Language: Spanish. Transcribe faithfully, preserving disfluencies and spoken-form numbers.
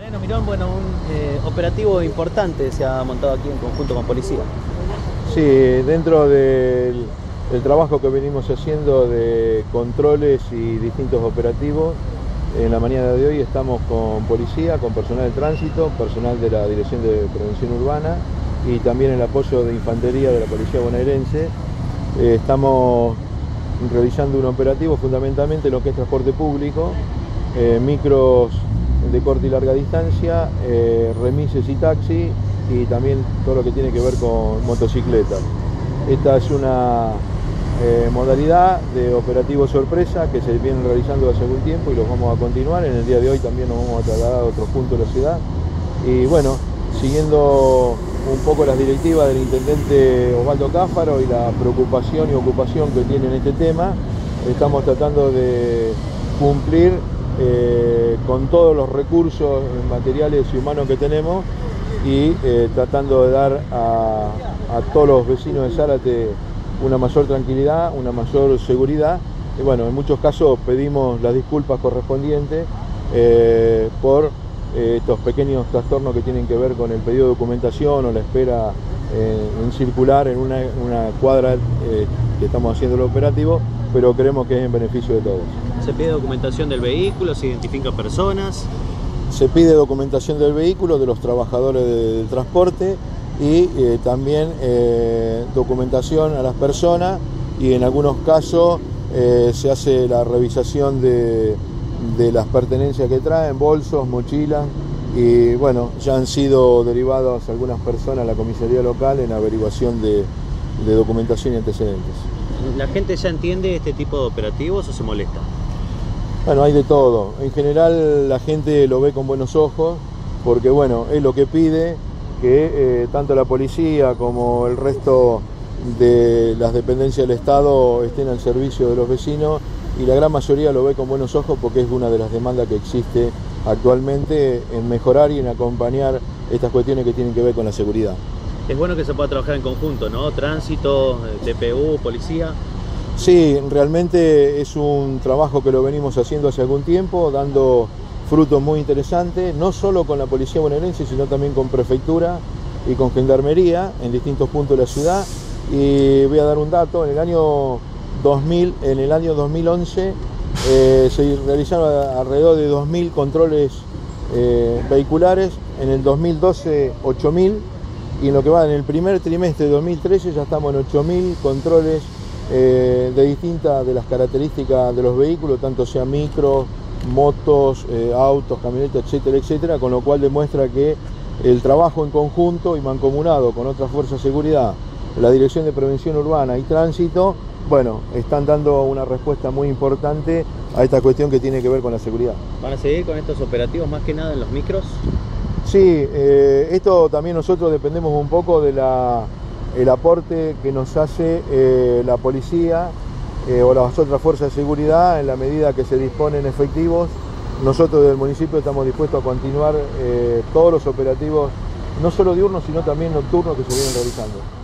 Bueno, Mirón, bueno, un eh, operativo importante se ha montado aquí en conjunto con policía. Sí, dentro del, del trabajo que venimos haciendo de controles y distintos operativos, en la mañana de hoy estamos con policía, con personal de tránsito, personal de la Dirección de Prevención Urbana y también el apoyo de infantería de la Policía Bonaerense. Eh, estamos realizando un operativo fundamentalmente en lo que es transporte público, eh, micros de corta y larga distancia, eh, remises y taxi, y también todo lo que tiene que ver con motocicletas. Esta es una eh, modalidad de operativo sorpresa que se viene realizando hace algún tiempo y los vamos a continuar. En el día de hoy también nos vamos a trasladar a otros puntos de la ciudad. Y bueno, siguiendo un poco las directivas del intendente Osvaldo Cáfaro y la preocupación y ocupación que tiene en este tema, estamos tratando de cumplir eh, con todos los recursos materiales y humanos que tenemos y eh, tratando de dar a, a todos los vecinos de Zárate una mayor tranquilidad, una mayor seguridad. Y bueno, en muchos casos pedimos las disculpas correspondientes eh, por eh, estos pequeños trastornos que tienen que ver con el pedido de documentación o la espera eh, en circular en una, una cuadra eh, que estamos haciendo el operativo, pero creemos que es en beneficio de todos. ¿Se pide documentación del vehículo? ¿Se identifican personas? Se pide documentación del vehículo, de los trabajadores del transporte y eh, también eh, documentación a las personas, y en algunos casos eh, se hace la revisación de, de las pertenencias que traen, bolsos, mochilas, y bueno, ya han sido derivadas algunas personas a la comisaría local en averiguación de, de documentación y antecedentes. ¿La gente ya entiende este tipo de operativos o se molesta? Bueno, hay de todo. En general la gente lo ve con buenos ojos porque bueno, es lo que pide que eh, tanto la policía como el resto de las dependencias del Estado estén al servicio de los vecinos, y la gran mayoría lo ve con buenos ojos porque es una de las demandas que existe actualmente en mejorar y en acompañar estas cuestiones que tienen que ver con la seguridad. Es bueno que se pueda trabajar en conjunto, ¿no? Tránsito, T P U, policía. Sí, realmente es un trabajo que lo venimos haciendo hace algún tiempo, dando frutos muy interesantes, no solo con la Policía Bonaerense, sino también con Prefectura y con Gendarmería en distintos puntos de la ciudad. Y voy a dar un dato: en el año dos mil, en el año dos mil once eh, se realizaron alrededor de dos mil controles eh, vehiculares, en el dos mil doce ocho mil, y en lo que va en el primer trimestre de dos mil trece ya estamos en ocho mil controles Eh, de distintas de las características de los vehículos, tanto sea micros, motos, eh, autos, camionetas, etcétera, etcétera, con lo cual demuestra que el trabajo en conjunto y mancomunado con otras fuerzas de seguridad, la Dirección de Prevención Urbana y Tránsito, bueno, están dando una respuesta muy importante a esta cuestión que tiene que ver con la seguridad. ¿Van a seguir con estos operativos más que nada en los micros? Sí, eh, esto también nosotros dependemos un poco de la el aporte que nos hace eh, la policía eh, o las otras fuerzas de seguridad en la medida que se disponen efectivos. Nosotros del municipio estamos dispuestos a continuar eh, todos los operativos, no solo diurnos, sino también nocturnos que se vienen realizando.